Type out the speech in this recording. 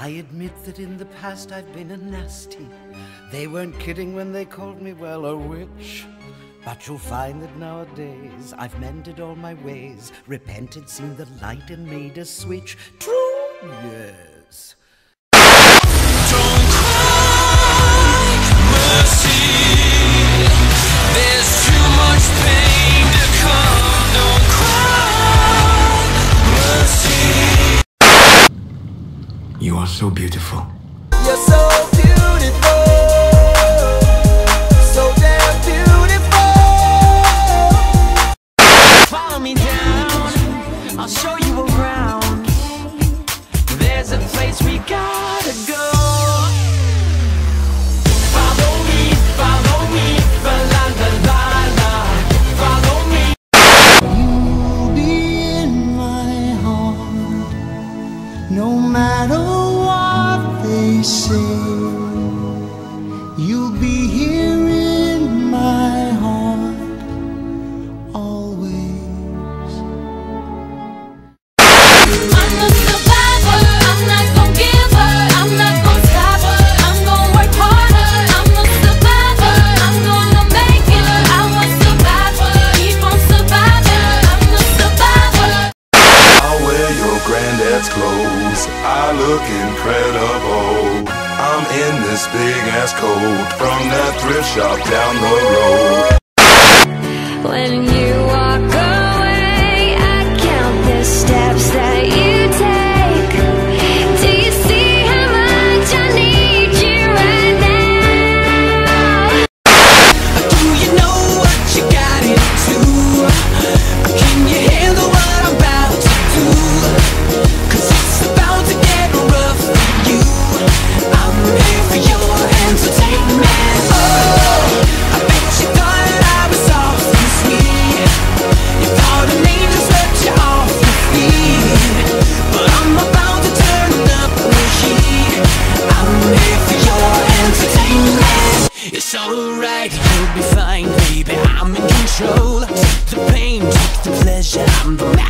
I admit that in the past I've been a nasty. They weren't kidding when they called me, well, a witch. But you'll find that nowadays I've mended all my ways, repented, seen the light, and made a switch. True, yes. Don't cry, mercy. There's too much pain to come. Don't cry, mercy. You are so beautiful. You're so beautiful. So damn beautiful. Follow me down, I'll show you around. There's a place we gotta go. Follow me, fa la la la la. Follow me. You'll be in my heart, no matter what they say. You'll be here in my heart, always. I'm a survivor, I'm not gonna give her, I'm not gonna stop her, I'm gonna work harder. I'm a survivor, I'm gonna make it. I was survivor, keep on surviving. I'm a survivor. I'll wear your granddad's clothes, I look incredible. I'm in this big ass coat from that thrift shop down the road. When you walk away, I count the steps that you take. Do you see how much I need you right now? Do you know what you got into? Can you handle what I'm about to do? 'Cause it's about to get rough for you. I'm here for your entertainment. Oh, I bet you thought I was soft and sweet. You thought I made you swept you off your feet. But I'm about to turn up the heat. I'm here for your entertainment. It's alright, you'll be fine, baby. I'm in control. Take the pain, take the pleasure. I'm the man.